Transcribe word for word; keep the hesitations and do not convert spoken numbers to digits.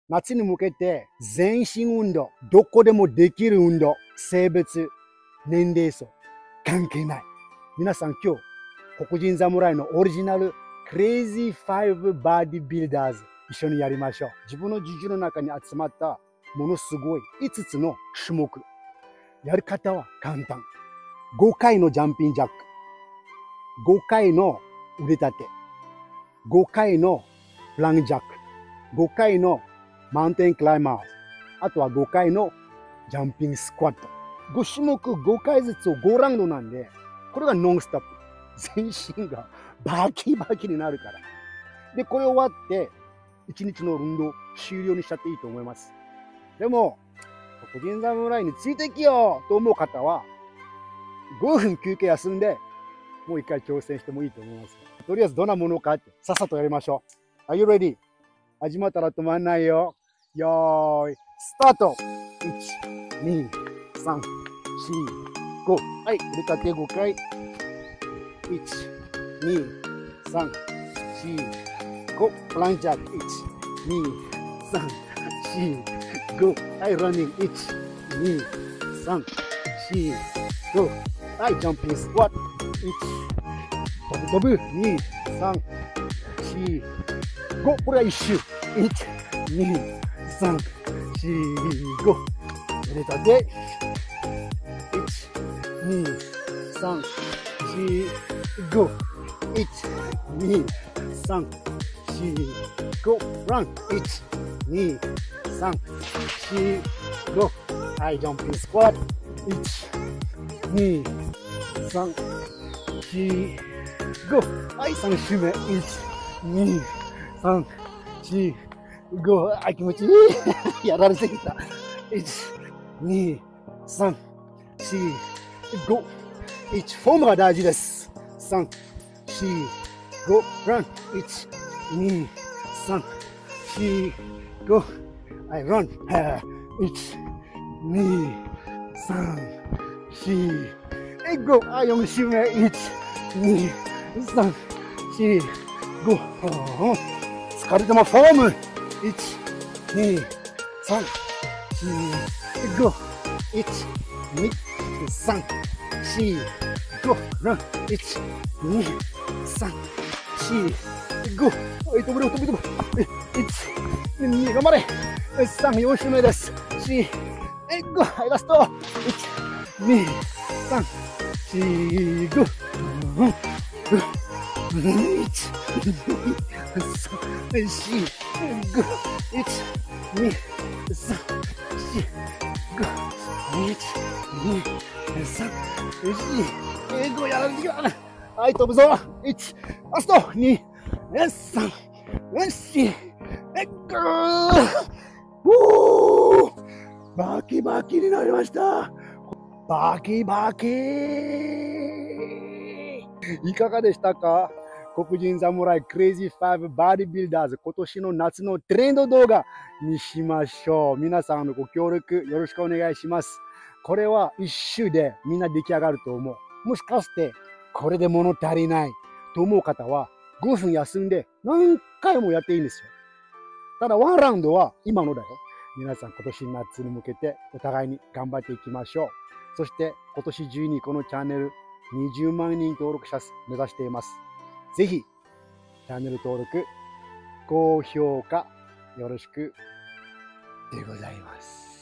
夏に向けて全身運動、どこでもできる運動、性別、年齢層、関係ない。皆さん今日、黒人侍のオリジナルクレイジーファイブバディビルダーズ一緒にやりましょう。自分の自重の中に集まったものすごいいつつの種目。やり方は簡単。ごかいのジャンピンジャック。ごかいの腕立て。ごかいのプランジャック。ごかいのマウンテンクライマーズ。あとはごかいのジャンピングスクワット。ご種目ごかいずつをごラウンドなんで、これがノンストップ。全身がバキバキになるから。で、これ終わって、いちにちの運動終了にしちゃっていいと思います。でも、黒人侍についてきようと思う方は、ごふん休憩休んで、もう一回挑戦してもいいと思います。とりあえずどんなものかって、さっさとやりましょう。Are you ready? 始まったら止まんないよ。よーい、スタート !いち、に、さん、よん、ご。はい、腕立てごかい。いち、に、さん、よん、ご。プランジャック。いち、に、さん、よん、ご。はい、ランニング。いち、に、さん、よん、ご。はい、ジャンピングスクワット。いち、飛ぶ飛ぶ。に、さん、よん、ご。これは一周。いち、に、さん、よん、ご。腕立て。いち、に、さん、よん、ご。いち、に、さん、よん、ご。ラン。いち、に、さん、よん、ご。はい、ジャンピングスクワット。いち、に、さん、よん、ご。はい、さん周目。いち、に、さん、よん、ご。はい、気持ちいい。やられすぎた。いち、に、さん、よん、ご。いち、フォームが大事です。さん、よん、ご。ラン。いち、に、さん、よん、ご。はい、ラン。いち、に、さん、よん、ご。はい、よん周目。いち、に、さん、よん、ご。疲れてもフォーム。いち、に、さん、よん、ご。いち、に、さん、よん、ご。ラン。いち、に、さん、よん、ご。はい、飛ぶ飛ぶ飛ぶ。いち、に、頑張れ。さん、よん周目です。よん、ご。はい、ラスト。いち、に、さん、よん、ご。いち、に、さん、よん、ご。いち、に、さん、よん、ご。いち、に、さん、よん、ご。やられてきた。はい、飛ぶぞ。いち、ラスト。に、さん、よん、ご。バキバキになりました。バキバキ。いかがでしたか？黒人侍クレイジーファイブバディビルダーズ、今年の夏のトレンド動画にしましょう。皆さんのご協力よろしくお願いします。これは一周でみんな出来上がると思う。もしかしてこれで物足りないと思う方はごふん休んで何回もやっていいんですよ。ただワンラウンドは今のだよ。皆さん今年夏に向けてお互いに頑張っていきましょう。そして今年中にこのチャンネルにじゅうまんにん登録者数目指しています。ぜひチャンネル登録、高評価よろしくでございます。